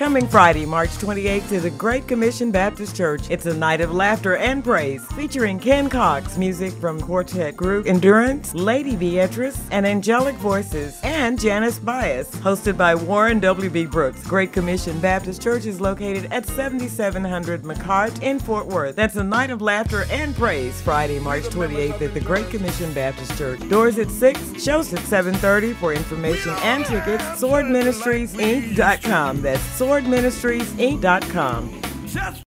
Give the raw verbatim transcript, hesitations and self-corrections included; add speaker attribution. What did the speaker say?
Speaker 1: Coming Friday, March twenty-eighth to the Great Commission Baptist Church. It's a night of laughter and praise featuring KENN COXX, music from Quartet group Endurance, Lady Beatrice, and Angelic voices, and JANICE Bias, hosted by Warren W B Brooks. Great Commission Baptist Church is located at seventy-seven hundred McCart in Fort Worth. That's a night of laughter and praise Friday, March twenty-eighth at the Great Commission Baptist Church. Doors at six, shows at seven thirty. For information and tickets, sword ministries inc dot com. That's sword ministries inc dot com.